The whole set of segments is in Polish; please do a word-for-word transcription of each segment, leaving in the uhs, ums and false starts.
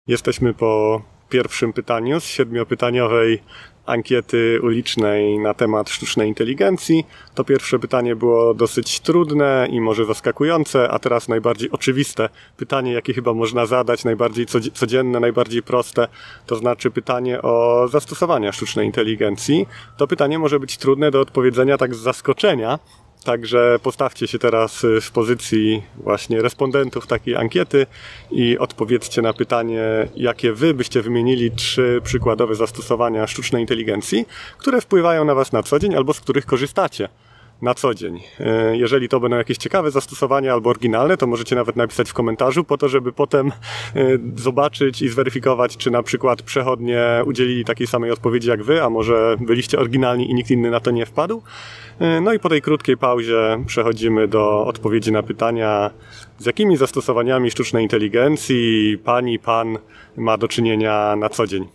Jesteśmy po pierwszym pytaniu z siedmiopytaniowej ankiety ulicznej na temat sztucznej inteligencji. To pierwsze pytanie było dosyć trudne i może zaskakujące, a teraz najbardziej oczywiste pytanie, jakie chyba można zadać, najbardziej codzienne, najbardziej proste, to znaczy pytanie o zastosowania sztucznej inteligencji. To pytanie może być trudne do odpowiedzenia tak z zaskoczenia, także postawcie się teraz w pozycji właśnie respondentów takiej ankiety i odpowiedzcie na pytanie, jakie wy byście wymienili trzy przykładowe zastosowania sztucznej inteligencji, które wpływają na was na co dzień albo z których korzystacie na co dzień. Jeżeli to będą jakieś ciekawe zastosowania albo oryginalne, to możecie nawet napisać w komentarzu po to, żeby potem zobaczyć i zweryfikować, czy na przykład przechodnie udzielili takiej samej odpowiedzi jak wy, a może byliście oryginalni i nikt inny na to nie wpadł. No i po tej krótkiej pauzie przechodzimy do odpowiedzi na pytania, z jakimi zastosowaniami sztucznej inteligencji pani, pan ma do czynienia na co dzień.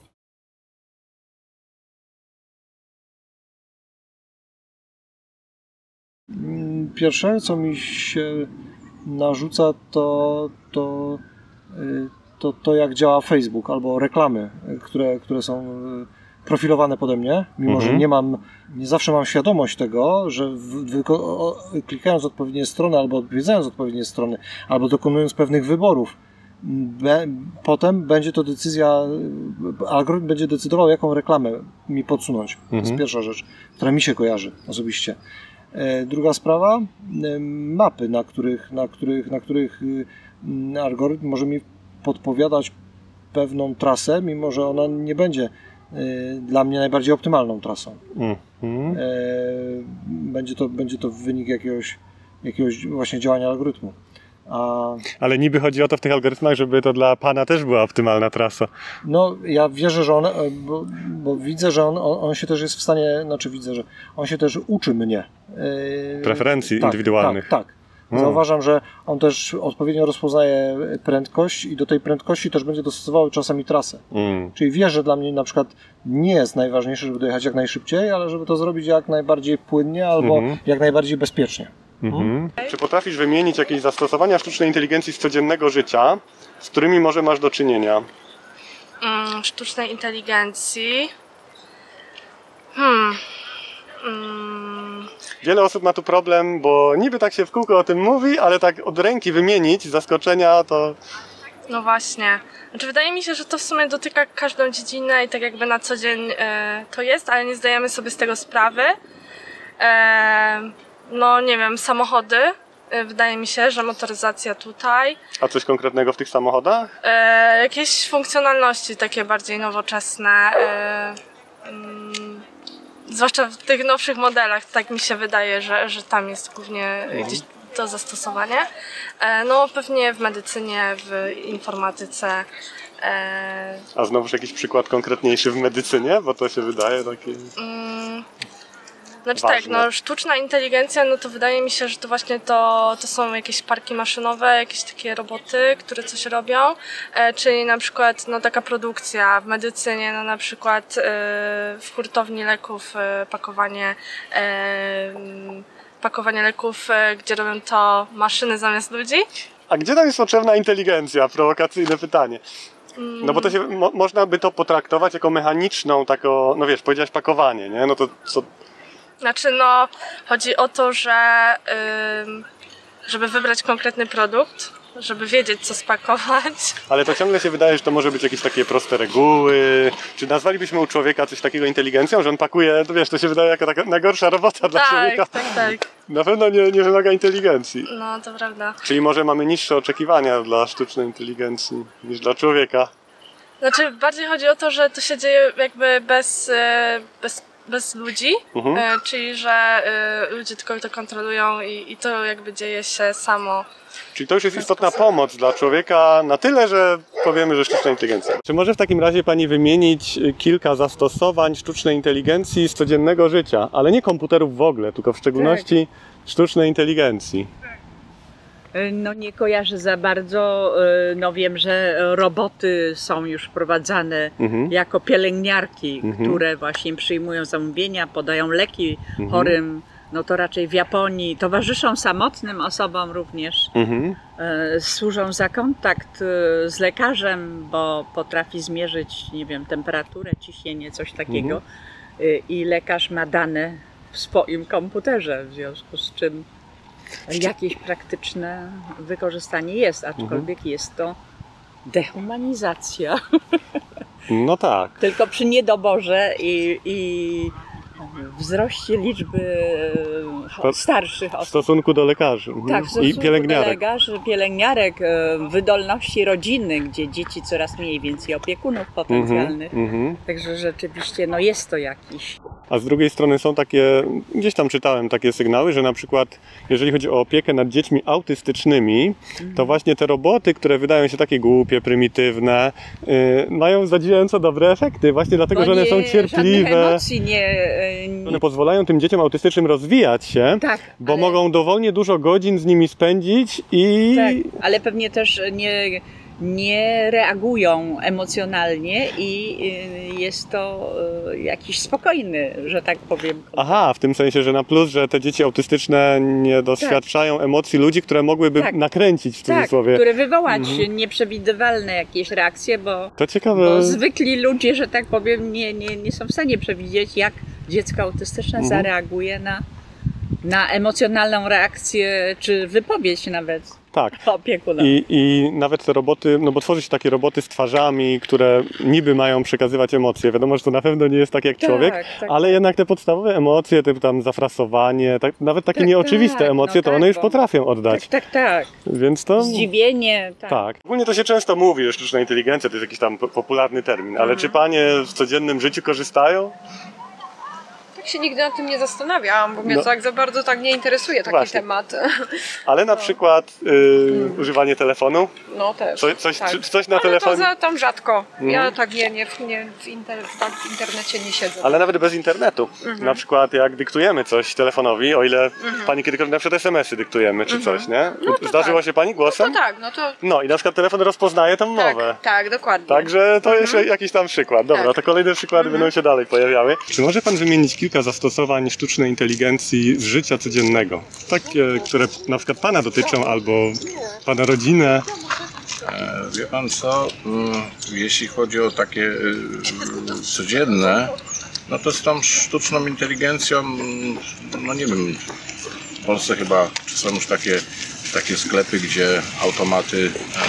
Pierwsze, co mi się narzuca, to, to, to, to jak działa Facebook albo reklamy, które, które są profilowane pode mnie, mimo mhm. że nie mam, nie zawsze mam świadomość tego, że w, w, o, klikając odpowiednie strony albo odwiedzając odpowiednie strony, albo dokonując pewnych wyborów, be, potem będzie to decyzja, algorytm będzie decydował, jaką reklamę mi podsunąć. Mhm. To jest pierwsza rzecz, która mi się kojarzy osobiście. Druga sprawa, mapy, na których, na których, na których algorytm może mi podpowiadać pewną trasę, mimo że ona nie będzie dla mnie najbardziej optymalną trasą. Mm-hmm. Będzie to, będzie to wynik jakiegoś, jakiegoś właśnie działania algorytmu. A... Ale niby chodzi o to w tych algorytmach, żeby to dla pana też była optymalna trasa. No, ja wierzę, że on, bo, bo widzę, że on, on, on się też jest w stanie, znaczy widzę, że on się też uczy mnie. Preferencji tak, indywidualnych. Tak, tak. Hmm. Zauważam, że on też odpowiednio rozpoznaje prędkość i do tej prędkości też będzie dostosował czasami trasę. Hmm. Czyli wie, że dla mnie na przykład nie jest najważniejsze, żeby dojechać jak najszybciej, ale żeby to zrobić jak najbardziej płynnie albo hmm. jak najbardziej bezpiecznie. Mhm. Czy potrafisz wymienić jakieś zastosowania sztucznej inteligencji z codziennego życia, z którymi może masz do czynienia? Mm, sztucznej inteligencji? Hmm. Mm. Wiele osób ma tu problem, bo niby tak się w kółko o tym mówi, ale tak od ręki wymienić z zaskoczenia to... No właśnie. Znaczy, wydaje mi się, że to w sumie dotyka każdą dziedzinę i tak jakby na co dzień e, to jest, ale nie zdajemy sobie z tego sprawy. E, No nie wiem, samochody, wydaje mi się, że motoryzacja tutaj. A coś konkretnego w tych samochodach? E, jakieś funkcjonalności takie bardziej nowoczesne, e, mm, zwłaszcza w tych nowszych modelach, tak mi się wydaje, że, że tam jest głównie mhm. gdzieś to zastosowanie. E, no pewnie w medycynie, w informatyce. E, A znowuż jakiś przykład konkretniejszy w medycynie, bo to się wydaje takie... Mm, Znaczy ważne. Tak, no sztuczna inteligencja, no to wydaje mi się, że to właśnie to, to są jakieś parki maszynowe, jakieś takie roboty, które coś robią, e, czyli na przykład no taka produkcja w medycynie, no na przykład e, w hurtowni leków e, pakowanie e, pakowanie leków, e, gdzie robią to maszyny zamiast ludzi. A gdzie tam jest potrzebna inteligencja? Prowokacyjne pytanie. No bo to się, mo, można by to potraktować jako mechaniczną, taką, no wiesz, powiedziałaś pakowanie, nie? No to co... Znaczy no, chodzi o to, że yy, żeby wybrać konkretny produkt, żeby wiedzieć co spakować. Ale to ciągle się wydaje, że to może być jakieś takie proste reguły. Czy nazwalibyśmy u człowieka coś takiego inteligencją, że on pakuje, to wiesz, to się wydaje jako taka najgorsza robota dla tak, człowieka. Tak, tak, tak. Na pewno nie, nie wymaga inteligencji. No, to prawda. Czyli może mamy niższe oczekiwania dla sztucznej inteligencji niż dla człowieka. Znaczy bardziej chodzi o to, że to się dzieje jakby bez, bez bez ludzi, mhm. e, czyli że e, ludzie tylko to kontrolują i, i to jakby dzieje się samo. Czyli to już jest istotna sposób. Pomoc dla człowieka na tyle, że powiemy, że sztuczna inteligencja. Czy może w takim razie pani wymienić kilka zastosowań sztucznej inteligencji z codziennego życia, ale nie komputerów w ogóle, tylko w szczególności tak. sztucznej inteligencji? No nie kojarzę za bardzo, no wiem, że roboty są już wprowadzane mhm. jako pielęgniarki, mhm. które właśnie przyjmują zamówienia, podają leki mhm. chorym no to raczej w Japonii towarzyszą samotnym osobom również. Mhm. Służą za kontakt z lekarzem, bo potrafi zmierzyć, nie wiem, temperaturę, ciśnienie, coś takiego. Mhm. I lekarz ma dane w swoim komputerze, w związku z czym jakieś praktyczne wykorzystanie jest, aczkolwiek mhm. jest to dehumanizacja. No tak. Tylko przy niedoborze i, i wzroście liczby starszych osób. W stosunku do lekarzy. Tak, w stosunku i pielęgniarek. do lekarzy, pielęgniarek, wydolności rodziny, gdzie dzieci coraz mniej, więcej opiekunów potencjalnych. Mm-hmm. Także rzeczywiście no jest to jakiś... A z drugiej strony są takie, gdzieś tam czytałem takie sygnały, że na przykład jeżeli chodzi o opiekę nad dziećmi autystycznymi, mm. to właśnie te roboty, które wydają się takie głupie, prymitywne, yy, mają zadziwiająco dobre efekty, właśnie dlatego, bo że one nie, są cierpliwe. Emocji nie, nie... One pozwalają tym dzieciom autystycznym rozwijać się, tak, bo ale... mogą dowolnie dużo godzin z nimi spędzić i... Tak, ale pewnie też nie... nie reagują emocjonalnie i jest to jakiś spokojny, że tak powiem. Aha, w tym sensie, że na plus, że te dzieci autystyczne nie doświadczają tak. emocji ludzi, które mogłyby tak. nakręcić w cudzysłowie. Tak, które wywołać mhm. nieprzewidywalne jakieś reakcje, bo, to ciekawe. bo zwykli ludzie, że tak powiem, nie, nie, nie są w stanie przewidzieć, jak dziecko autystyczne mhm. zareaguje na, na emocjonalną reakcję, czy wypowiedź nawet. Tak. I, I nawet te roboty, no bo tworzy się takie roboty z twarzami, które niby mają przekazywać emocje. Wiadomo, że to na pewno nie jest tak jak tak, człowiek, tak, ale tak. jednak te podstawowe emocje, typu tam zafrasowanie, tak, nawet takie tak, nieoczywiste tak, emocje, no to tak, one już potrafią oddać. Tak, tak, tak. Więc to... Zdziwienie. Tak. tak. Ogólnie to się często mówi, że sztuczna inteligencja to jest jakiś tam popularny termin, ale mhm. czy panie w codziennym życiu korzystają? Się nigdy nad tym nie zastanawiałam, bo mnie no. tak za bardzo tak nie interesuje taki Właśnie. temat. Ale na no. przykład y, hmm. używanie telefonu? No też. Co, coś, tak. czy, coś na Ale telefonie? to za, tam rzadko. Hmm. Ja tak nie, nie, nie w, inter, tak w internecie nie siedzę. Ale nawet bez internetu. Hmm. Na przykład jak dyktujemy coś telefonowi, o ile hmm. pani kiedykolwiek na przykład es em esy dyktujemy czy hmm. coś, nie? No Zdarzyło tak. się pani głosem? No to tak, no to... No i na przykład telefon rozpoznaje tą tak, mowę. Tak, dokładnie. Także to hmm. jest jakiś tam przykład. Dobra, tak. to kolejne przykłady hmm. będą się dalej pojawiały. Czy może pan wymienić kilka zastosowań sztucznej inteligencji z życia codziennego? Takie, które na przykład pana dotyczą albo pana rodzinę. E, wie pan co, jeśli chodzi o takie y, codzienne, no to z tą sztuczną inteligencją, no nie wiem, w Polsce chyba czy są już takie, takie sklepy, gdzie automaty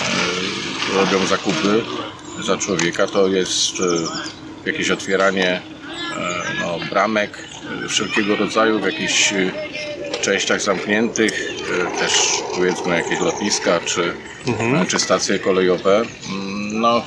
e, robią zakupy za człowieka, to jest e, jakieś otwieranie e, no, bramek wszelkiego rodzaju w jakichś częściach zamkniętych, też powiedzmy jakieś lotniska czy, mhm. czy stacje kolejowe. No,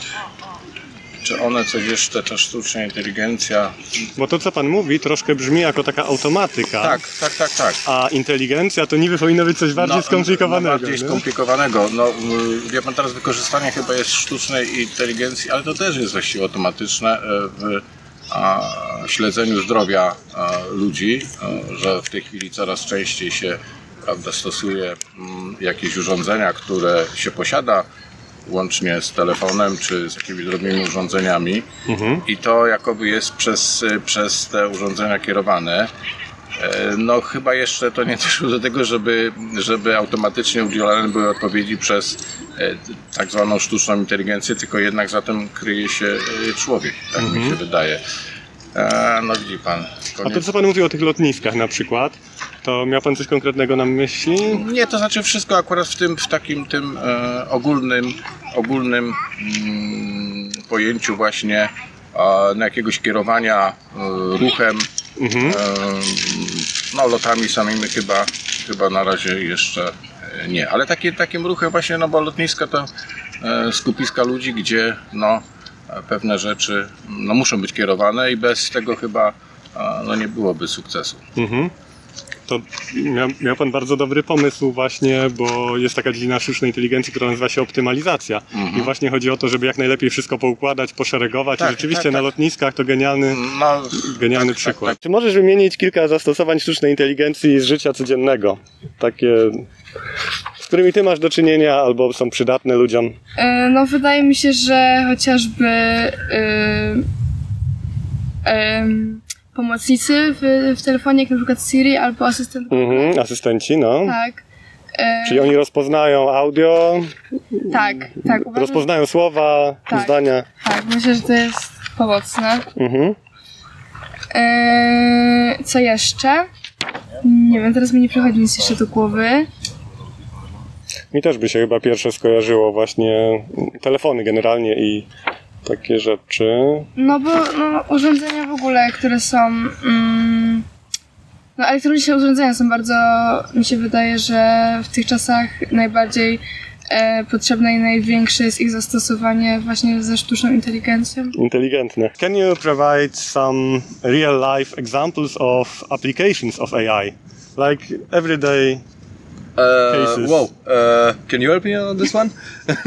czy one coś jeszcze, ta sztuczna inteligencja... Bo to, co pan mówi, troszkę brzmi jako taka automatyka. Tak, tak, tak, tak. A inteligencja to niby powinno być coś bardziej no, skomplikowanego. No, bardziej nie? skomplikowanego. No, wie pan, teraz wykorzystanie chyba jest sztucznej inteligencji, ale to też jest właściwie automatyczne w a, śledzeniu zdrowia a, ludzi, a, że w tej chwili coraz częściej się, prawda, stosuje m, jakieś urządzenia, które się posiada łącznie z telefonem czy z jakimiś drobnymi urządzeniami mhm. i to jakoby jest przez, przez te urządzenia kierowane. No chyba jeszcze to nie doszło do tego, żeby, żeby automatycznie udzielane były odpowiedzi przez tak zwaną sztuczną inteligencję, tylko jednak za tym kryje się człowiek, tak mhm. mi się wydaje. No widzi pan. Koniec. A to co pan mówi o tych lotniskach na przykład, to miał pan coś konkretnego na myśli? Nie, to znaczy wszystko akurat w tym, w takim tym e, ogólnym, ogólnym mm, pojęciu właśnie e, na jakiegoś kierowania e, ruchem, mhm. e, no lotami samymi chyba, chyba na razie jeszcze nie, ale takie, takim ruchem właśnie, no bo lotniska to e, skupiska ludzi, gdzie no pewne rzeczy no, muszą być kierowane i bez tego chyba no, nie byłoby sukcesu. Mhm. To miał, miał pan bardzo dobry pomysł właśnie, bo jest taka dziedzina sztucznej inteligencji, która nazywa się optymalizacja. Mhm. I właśnie chodzi o to, żeby jak najlepiej wszystko poukładać, poszeregować. Tak, I rzeczywiście tak, na tak. lotniskach to genialny, no, genialny tak, przykład. Tak, tak. Czy możesz wymienić kilka zastosowań sztucznej inteligencji z życia codziennego? Takie, z którymi ty masz do czynienia albo są przydatne ludziom? No wydaje mi się, że chociażby yy, yy, pomocnicy w, w telefonie, jak na przykład Siri albo asystent. Mhm, asystenci, no. Tak. E, Czyli oni rozpoznają audio, tak, tak. Uważam, rozpoznają słowa, tak, zdania. Tak, myślę, że to jest pomocne. Mhm. E, co jeszcze? Nie wiem, teraz mi nie przychodzi nic jeszcze do głowy. Mi też by się chyba pierwsze skojarzyło właśnie telefony generalnie i takie rzeczy. No bo no, urządzenia w ogóle, które są... Mm, no elektroniczne urządzenia są bardzo, mi się wydaje, że w tych czasach najbardziej e, potrzebne i największe jest ich zastosowanie właśnie ze sztuczną inteligencją. Inteligentne. Can you provide some real life examples of applications of A I? Like everyday Uh, cases. whoa, uh, can you help me on this one?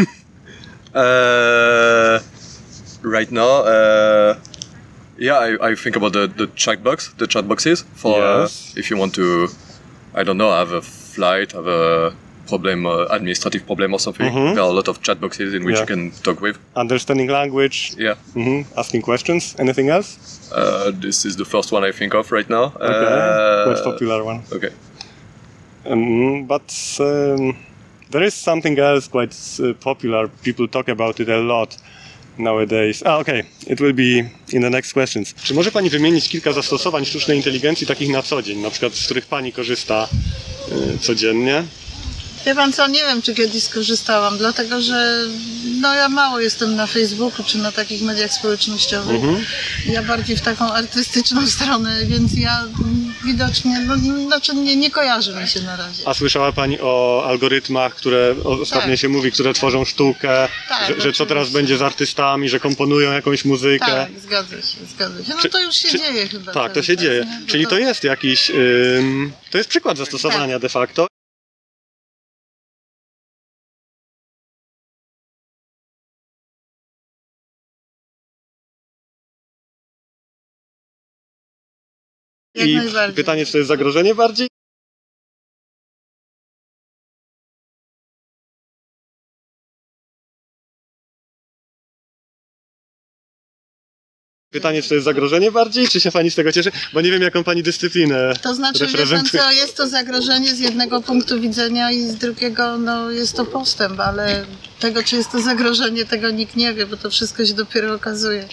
uh, right now, uh, yeah, I, I think about the, the chatbox, the chat boxes for Yes. uh, if you want to, I don't know, have a flight, have a problem, uh, administrative problem or something. Mhm. There are a lot of chat boxes in which Yeah. you can talk with. Understanding language, Yeah, mhm, asking questions. Anything else? uh, this is the first one I think of right now. Okay, Uh, quite popular one. Okay. Um, but um, there is something else quite uh, popular. People talk about it a lot nowadays. Ah, okay. It will be in the next questions. Czy może Pani wymienić kilka zastosowań sztucznej inteligencji takich na co dzień, na przykład z których Pani korzysta y, codziennie? Wie pan co, nie wiem czy kiedyś skorzystałam, dlatego że no ja mało jestem na Facebooku czy na takich mediach społecznościowych. Mhm. Ja bardziej w taką artystyczną stronę, więc ja mm, widocznie, no znaczy nie, nie kojarzy mi się na razie. A słyszała Pani o algorytmach, które ostatnio Tak. się mówi, które tworzą sztukę, Tak, że, że co teraz oczywiście. będzie z artystami, że komponują jakąś muzykę? Tak, zgadza się, zgadza się. No Czy- to już się czy- dzieje chyba. Tak, to cały się czas, dzieje. nie? Bo Czyli to jest jakiś, ym, to jest przykład zastosowania de facto. Jak I najbardziej. pytanie, czy to jest zagrożenie bardziej? Pytanie, czy to jest zagrożenie bardziej, czy się Pani z tego cieszy? Bo nie wiem, jaką Pani dyscyplinę To znaczy, wie pan reprezentuje. co, jest to zagrożenie z jednego punktu widzenia i z drugiego, no jest to postęp, ale tego, czy jest to zagrożenie, tego nikt nie wie, bo to wszystko się dopiero okazuje.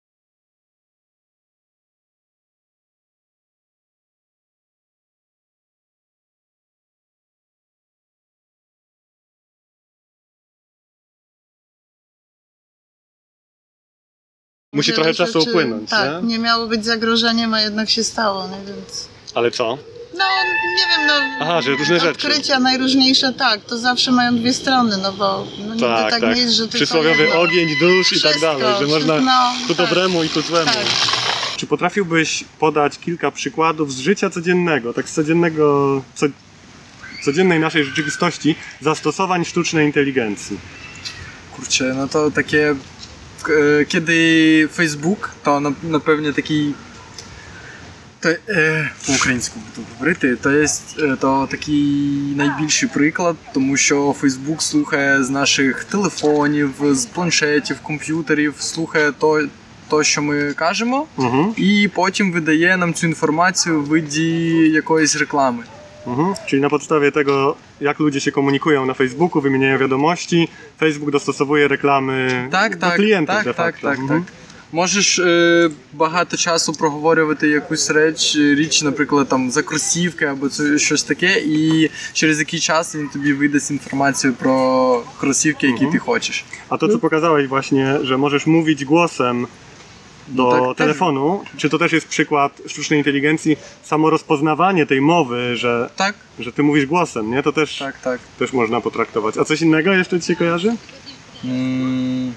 Musi Wiele trochę czasu rzeczy, upłynąć, Tak, nie? nie miało być zagrożeniem, a jednak się stało, nie? Więc... Ale co? No, nie wiem, no... Aha, że różne rzeczy. Odkrycia najróżniejsze, tak, to zawsze mają dwie strony, no bo no, nigdy tak, Tak, tak. nie jest, że tylko Przysłowiowy jedno. ogień, dusz i tak Wszystko, dalej, że można no, ku tak. dobremu i ku złemu. Tak. Czy potrafiłbyś podać kilka przykładów z życia codziennego, tak z codziennego, co, codziennej naszej rzeczywistości, zastosowań sztucznej inteligencji? Kurczę, no to takie, e, kiedy Facebook, то напевне такий, то, е, по-українську буду говорити, то є е, то такий найбільший приклад, тому що Facebook слухає з наших телефонів, з планшетів, комп'ютерів, слухає то, то, що ми кажемо, Mhm. і потім видає нам цю інформацію в виді якоїсь реклами. Mhm. Czyli na podstawie tego, jak ludzie się komunikują na Facebooku, wymieniają wiadomości, Facebook dostosowuje reklamy Так, do так, klientów так, de так, facto. так, Mhm. так. Можеш е, багато часу проговорювати якусь реч, річ, наприклад, там за кросівки або це щось таке, і через який час він тобі видасть інформацію про кросівки, які Mhm. ти хочеш. A to, co pokazałeś właśnie, że możesz mówić głosem do No tak, też. telefonu, czy to też jest przykład sztucznej inteligencji, samo rozpoznawanie tej mowy, że, Так, że ty mówisz głosem, nie? To też, так, так. też można potraktować. A coś innego jeszcze ci się kojarzy? М,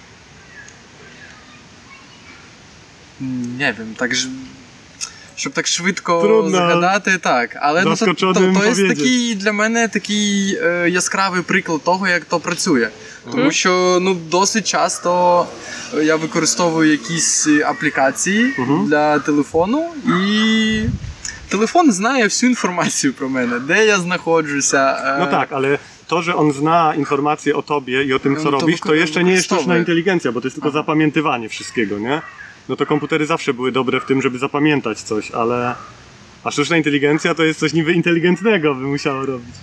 Не wiem, так ж. Щоб так швидко Трудно згадати, так. Але ну, то, то, заскоченим то є powiedzieć. такий для мене такий е, яскравий приклад того, як то працює. Тому що ну, досить часто я використовую якісь аплікації Мгм. для телефону, і телефон знає всю інформацію про мене, де я знаходжуся. е, No tak, ale to, że on zna informacje o tobie i o tym, co No to robisz, to wyko- jeszcze nie jest sztuczna wykorzystuje. inteligencja, bo to jest tylko Aha. zapamiętywanie wszystkiego, nie? no to komputery zawsze były dobre w tym, żeby zapamiętać coś, ale a sztuczna inteligencja to jest coś niby inteligentnego, by musiało robić.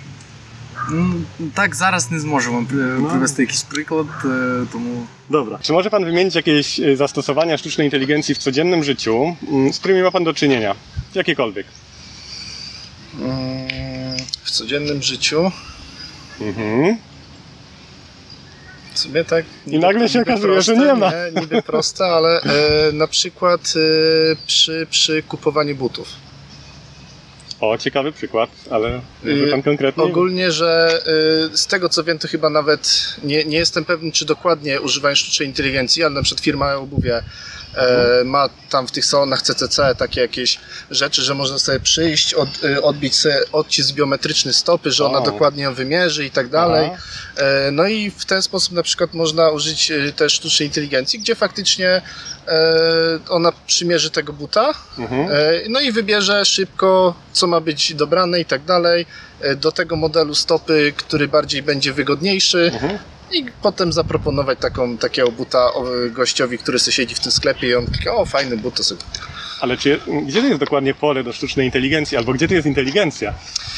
Tak, zaraz nie zможемо привести jakiś przykład, тому... Dobra. Czy może pan wymienić jakieś zastosowania sztucznej inteligencji w codziennym życiu, z którymi ma pan do czynienia? Jakiekolwiek. W codziennym życiu? Mhm. W sumie tak... I nagle się okazuje, proste, że nie ma. Nie, niby proste, ale e, na przykład e, przy, przy kupowaniu butów. O, ciekawy przykład, ale może pan konkretnie? Ogólnie, że y, z tego co wiem, to chyba nawet nie, nie jestem pewny, czy dokładnie używają sztucznej inteligencji, ale na przykład firma obuwie e, ma tam w tych salonach C C C takie jakieś rzeczy, że można sobie przyjść, od, y, odbić sobie odcisk biometryczny stopy, że ona o. dokładnie ją wymierzy i tak dalej. E, no i w ten sposób na przykład można użyć y, też sztucznej inteligencji, gdzie faktycznie e, ona przymierzy tego buta, Mhm. e, no i wybierze szybko, co ma być dobrane i tak dalej, do tego modelu stopy, który bardziej będzie wygodniejszy Mhm. i potem zaproponować taką, takiego buta gościowi, który sobie siedzi w tym sklepie i on taki, o fajny but, to sobie... Ale czy, gdzie to jest dokładnie pole do sztucznej inteligencji, albo gdzie to jest inteligencja?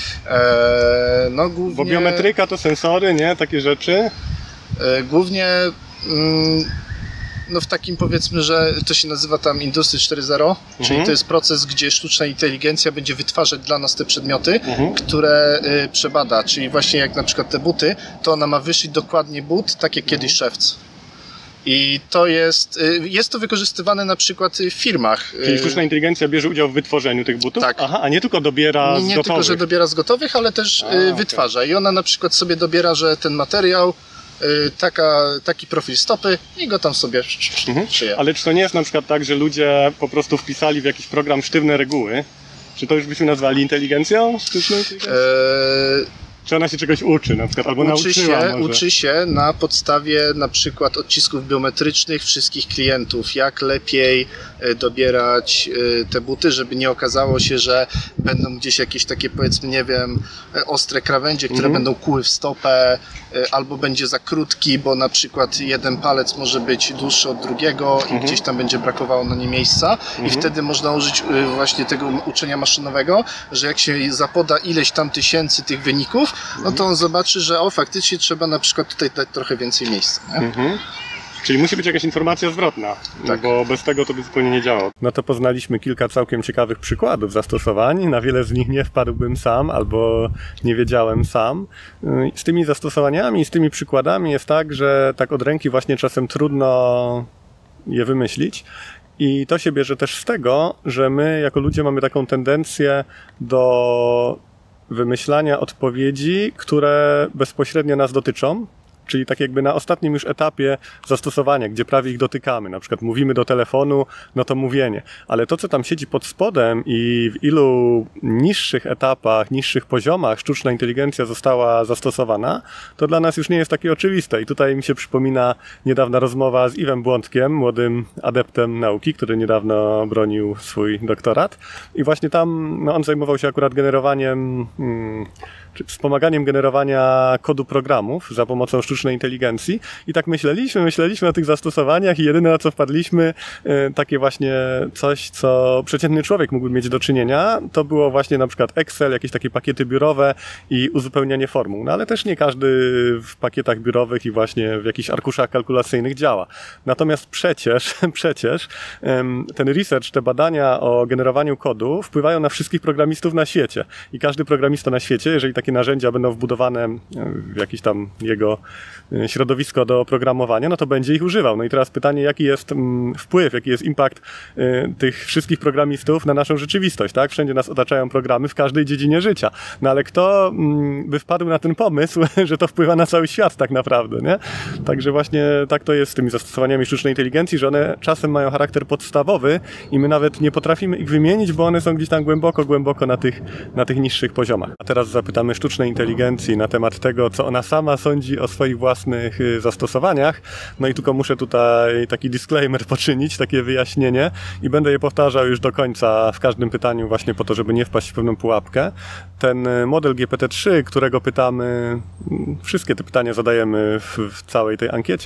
Eee, no głównie... Bo biometryka to sensory, nie? Takie rzeczy? Eee, głównie... Mm, no w takim powiedzmy, że to się nazywa tam Industry cztery zero, mhm. czyli to jest proces, gdzie sztuczna inteligencja będzie wytwarzać dla nas te przedmioty, mhm. które y, przebada, czyli właśnie jak na przykład te buty, to ona ma wyszyć dokładnie but, tak jak kiedyś szewc. I to jest, y, jest to wykorzystywane na przykład w firmach. Czyli sztuczna inteligencja bierze udział w wytworzeniu tych butów? Tak. Aha, a nie tylko dobiera nie, z nie gotowych? tylko, że dobiera z gotowych, ale też a, y, wytwarza. Okay. I ona na przykład sobie dobiera, że ten materiał Taka, taki profil stopy i go tam sobie mhm. szyje. Ale czy to nie jest na przykład tak, że ludzie po prostu wpisali w jakiś program sztywne reguły? Czy to już byśmy nazwali inteligencją? Sztuczną inteligencją? Eee... Czy ona się czegoś uczy na przykład, albo uczy nauczyła się, może? Uczy się na podstawie na przykład odcisków biometrycznych wszystkich klientów, jak lepiej dobierać te buty, żeby nie okazało się, że będą gdzieś jakieś takie powiedzmy, nie wiem, ostre krawędzie, które mm-hmm. będą kłuły w stopę, albo będzie za krótki, bo na przykład jeden palec może być dłuższy od drugiego mm-hmm. i gdzieś tam będzie brakowało na nie miejsca mm-hmm. i wtedy można użyć właśnie tego uczenia maszynowego, że jak się zapoda ileś tam tysięcy tych wyników, no to on zobaczy, że o, faktycznie trzeba na przykład tutaj dać trochę więcej miejsca. Nie? Mhm. Czyli musi być jakaś informacja zwrotna, tak. bo bez tego to by zupełnie nie działało. No to poznaliśmy kilka całkiem ciekawych przykładów zastosowań. Na wiele z nich nie wpadłbym sam, albo nie wiedziałem sam. Z tymi zastosowaniami i z tymi przykładami jest tak, że tak od ręki właśnie czasem trudno je wymyślić. I to się bierze też z tego, że my jako ludzie mamy taką tendencję do wymyślania odpowiedzi, które bezpośrednio nas dotyczą, czyli tak jakby na ostatnim już etapie zastosowania, gdzie prawie ich dotykamy. Na przykład mówimy do telefonu, no to mówienie. Ale to, co tam siedzi pod spodem i w ilu niższych etapach, niższych poziomach sztuczna inteligencja została zastosowana, to dla nas już nie jest takie oczywiste. I tutaj mi się przypomina niedawna rozmowa z Iwem Błądkiem, młodym adeptem nauki, który niedawno bronił swój doktorat. I właśnie tam no, on zajmował się akurat generowaniem... Hmm, wspomaganiem generowania kodu programów za pomocą sztucznej inteligencji i tak myśleliśmy, myśleliśmy o tych zastosowaniach i jedyne na co wpadliśmy, takie właśnie coś, co przeciętny człowiek mógłby mieć do czynienia, to było właśnie na przykład Excel, jakieś takie pakiety biurowe i uzupełnianie formuł, no ale też nie każdy w pakietach biurowych i właśnie w jakichś arkuszach kalkulacyjnych działa. Natomiast przecież, przecież ten research, te badania o generowaniu kodu wpływają na wszystkich programistów na świecie i każdy programista na świecie, jeżeli takie narzędzia będą wbudowane w jakieś tam jego środowisko do programowania, no to będzie ich używał. No i teraz pytanie, jaki jest wpływ, jaki jest impact tych wszystkich programistów na naszą rzeczywistość, tak? Wszędzie nas otaczają programy w każdej dziedzinie życia. No ale kto by wpadł na ten pomysł, że to wpływa na cały świat tak naprawdę, nie? Także właśnie tak to jest z tymi zastosowaniami sztucznej inteligencji, że one czasem mają charakter podstawowy i my nawet nie potrafimy ich wymienić, bo one są gdzieś tam głęboko, głęboko na tych, na tych niższych poziomach. A teraz zapytamy sztucznej inteligencji na temat tego, co ona sama sądzi o swoich własnych zastosowaniach. No i tylko muszę tutaj taki disclaimer poczynić, takie wyjaśnienie i będę je powtarzał już do końca w każdym pytaniu właśnie po to, żeby nie wpaść w pewną pułapkę. Ten model G P T trzy, którego pytamy, wszystkie te pytania zadajemy w, w całej tej ankiecie,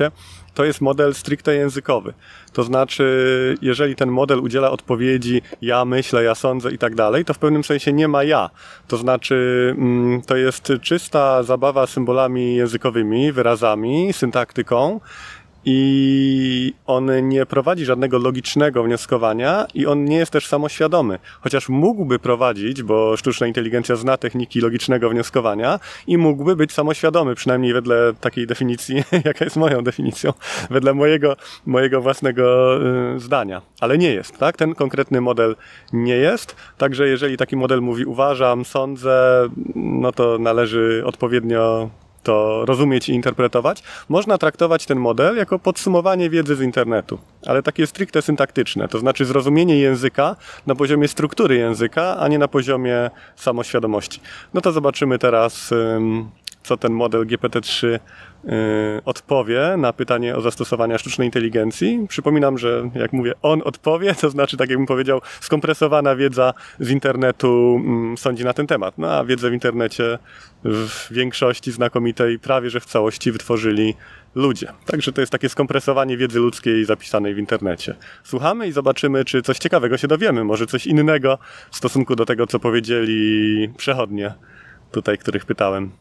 to jest model stricte językowy. To znaczy, jeżeli ten model udziela odpowiedzi ja myślę, ja sądzę i tak dalej, to w pewnym sensie nie ma ja. To znaczy, to jest czysta zabawa symbolami językowymi, wyrazami, syntaktyką, i on nie prowadzi żadnego logicznego wnioskowania i on nie jest też samoświadomy. Chociaż mógłby prowadzić, bo sztuczna inteligencja zna techniki logicznego wnioskowania i mógłby być samoświadomy, przynajmniej wedle takiej definicji, jaka jest moją definicją, wedle mojego, mojego własnego y, zdania. Ale nie jest, tak? Ten konkretny model nie jest. Także jeżeli taki model mówi uważam, sądzę, no to należy odpowiednio to rozumieć i interpretować. Można traktować ten model jako podsumowanie wiedzy z internetu, ale takie stricte syntaktyczne, to znaczy zrozumienie języka na poziomie struktury języka, a nie na poziomie samoświadomości. No to zobaczymy teraz, co ten model G P T trzy odpowie na pytanie o zastosowania sztucznej inteligencji. Przypominam, że jak mówię on odpowie, to znaczy, tak jakbym powiedział, skompresowana wiedza z internetu sądzi na ten temat. No a wiedzę w internecie w większości znakomitej, prawie że w całości wytworzyli ludzie. Także to jest takie skompresowanie wiedzy ludzkiej zapisanej w internecie. Słuchamy i zobaczymy, czy coś ciekawego się dowiemy. Może coś innego w stosunku do tego, co powiedzieli przechodnie tutaj, których pytałem.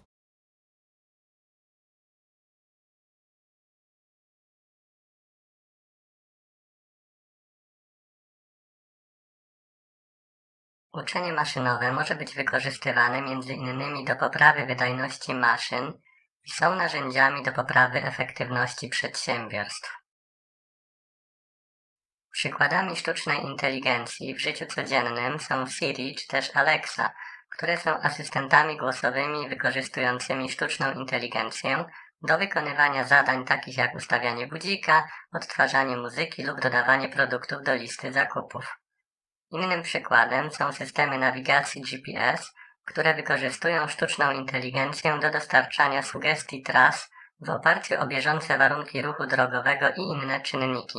Uczenie maszynowe może być wykorzystywane między innymi do poprawy wydajności maszyn i są narzędziami do poprawy efektywności przedsiębiorstw. Przykładami sztucznej inteligencji w życiu codziennym są Siri czy też Alexa, które są asystentami głosowymi wykorzystującymi sztuczną inteligencję do wykonywania zadań takich jak ustawianie budzika, odtwarzanie muzyki lub dodawanie produktów do listy zakupów. Innym przykładem są systemy nawigacji G P S, które wykorzystują sztuczną inteligencję do dostarczania sugestii tras w oparciu o bieżące warunki ruchu drogowego i inne czynniki.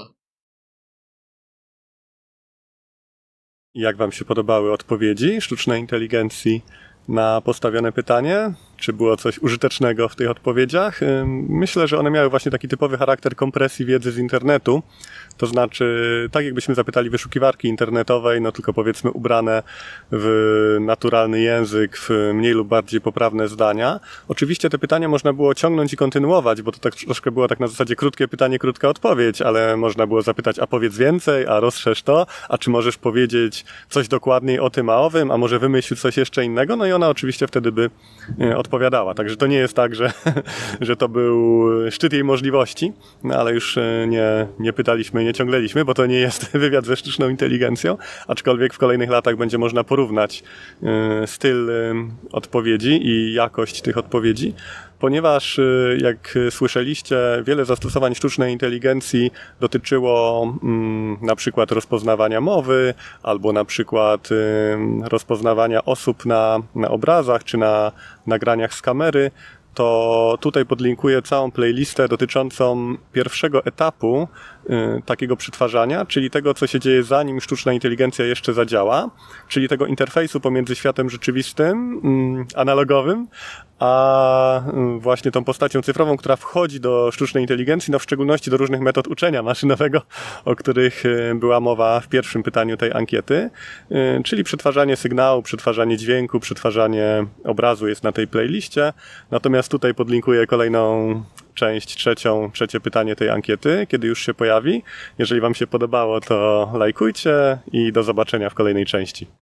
Jak Wam się podobały odpowiedzi sztucznej inteligencji na postawione pytanie? Czy było coś użytecznego w tych odpowiedziach? Myślę, że one miały właśnie taki typowy charakter kompresji wiedzy z internetu. To znaczy, tak jakbyśmy zapytali wyszukiwarki internetowej, no tylko powiedzmy ubrane w naturalny język, w mniej lub bardziej poprawne zdania. Oczywiście te pytania można było ciągnąć i kontynuować, bo to tak troszkę było tak na zasadzie krótkie pytanie, krótka odpowiedź, ale można było zapytać, a powiedz więcej, a rozszerz to, a czy możesz powiedzieć coś dokładniej o tym, a owym, a może wymyśl coś jeszcze innego? No i ona oczywiście wtedy by odpowiadała. Także to nie jest tak, że, że to był szczyt jej możliwości, no ale już nie, nie pytaliśmy, nie ciągnęliśmy, bo to nie jest wywiad ze sztuczną inteligencją, aczkolwiek w kolejnych latach będzie można porównać styl odpowiedzi i jakość tych odpowiedzi, ponieważ jak słyszeliście, wiele zastosowań sztucznej inteligencji dotyczyło mm, na przykład rozpoznawania mowy, albo na przykład y, rozpoznawania osób na, na obrazach, czy na nagraniach z kamery, to tutaj podlinkuję całą playlistę dotyczącą pierwszego etapu y, takiego przetwarzania, czyli tego, co się dzieje zanim sztuczna inteligencja jeszcze zadziała, czyli tego interfejsu pomiędzy światem rzeczywistym, y, analogowym, a właśnie tą postacią cyfrową, która wchodzi do sztucznej inteligencji, no w szczególności do różnych metod uczenia maszynowego, o których była mowa w pierwszym pytaniu tej ankiety, czyli przetwarzanie sygnału, przetwarzanie dźwięku, przetwarzanie obrazu jest na tej playliście. Natomiast tutaj podlinkuję kolejną część, trzecią, trzecie pytanie tej ankiety, kiedy już się pojawi. Jeżeli Wam się podobało, to lajkujcie i do zobaczenia w kolejnej części.